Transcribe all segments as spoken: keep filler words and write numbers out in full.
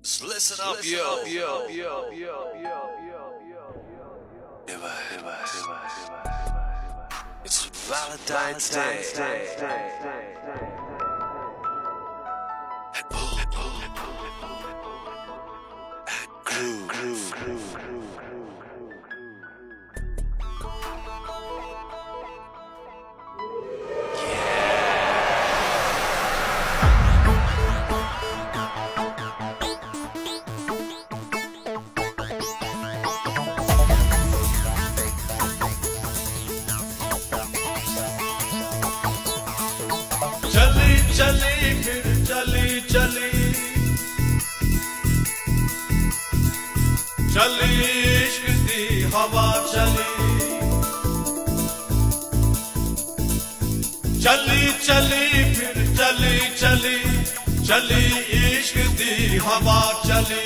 So listen up, yo, yo, yo, yo, yo, yo, yo. It's Valentine's Day. Groove, groove, groove, groove. चली चली फिर चली चली चली इश्क दी हवा चली चली चली फिर चली चली चली इश्क दी हवा चली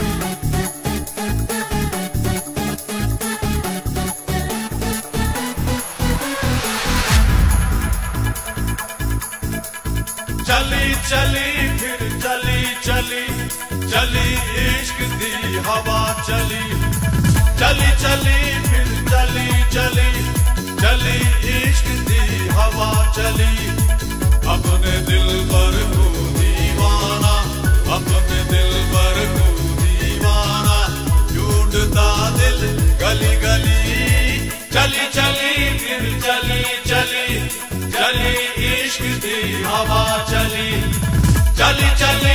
चली चली फिर चली चली चली इश्क दी हवा चली चली चली फिर चली चली चली इश्क दी हवा चली अपने दिल पर को दीवाना अपने दिल पर को दीवाना ढूंढता दिल गली गली चली चली फिर चली चली चली इश्क दी हवा चली चली चली